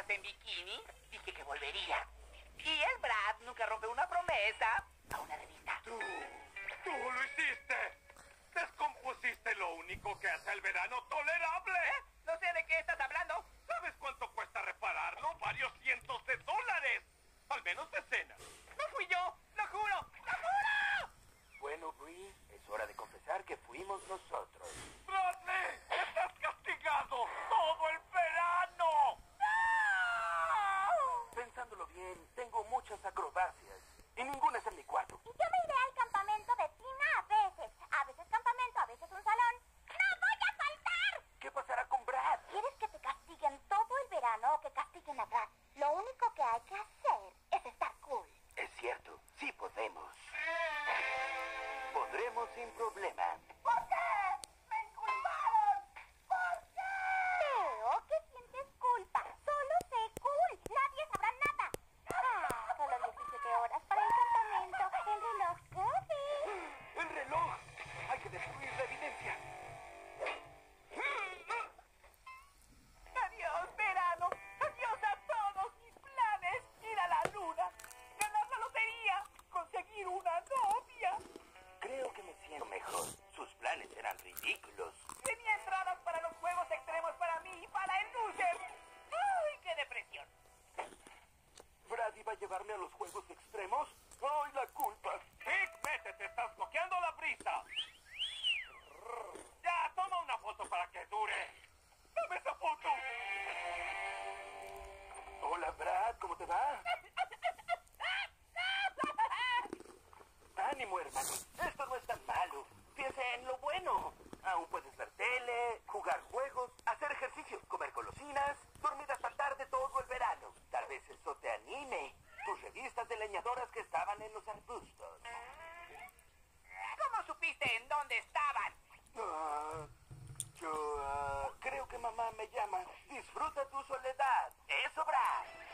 foto en bikini, dije que volvería. Y el Brad nunca rompe una promesa a una revista. ¡Tú lo hiciste! ¡Descompusiste lo único que hace el verano tolerable! No sé de qué estás hablando. ¿Sabes cuánto cuesta repararlo? ¡Varios cientos de dólares! Al menos decenas. No fui yo, lo juro, lo juro. Bueno, Bree, es hora de confesar que fuimos nosotros. ¡Bradley! ¡Estás castigado todo el verano! Pensándolo bien, tengo muchas acrobacias y ninguna es en mi cuarto. Y yo me iré al campamento de Tina a veces. A veces campamento, a veces un salón. ¡No voy a faltar! ¿Qué pasará con Brad? ¿Quieres que te castiguen todo el verano o que castiguen a Brad? Lo único que hay que hacer es estar cool. Es cierto, sí podemos. Podremos sin problema. ¿Por qué? ¡Me inculparon! ¿Por qué? Teo, ¿qué sientes culpa? Solo sé cool. Nadie sabrá nada. Solo 17 horas para el campamento. El reloj corre. ¡El reloj! Hay que destruir la evidencia. Adiós, verano. Adiós a todos mis planes. Ir a la luna, ganar la lotería, conseguir una novia. Creo que me siento mejor. Sus planes eran ridículos. Tenía entradas para los juegos extremos para mí y para el loser. ¡Ay, qué depresión! ¿Brad iba a llevarme a los juegos extremos? ¡Ay, la culpa! ¡Dick, métete! ¡Estás bloqueando la brisa! ¡Ya, toma una foto para que dure! ¡Dame esa foto! Hola, Brad, ¿cómo te va? Ánimo, hermano. Esto no es tan malo. Piensa en lo bueno. Aún puedes ver tele, jugar juegos, hacer ejercicio, comer golosinas, dormir hasta tarde todo el verano. Tal vez eso te anime. Tus revistas de leñadoras que estaban en los arbustos. ¿Cómo supiste en dónde estaban? Creo que mamá me llama. Disfruta tu soledad. Eso, Brad.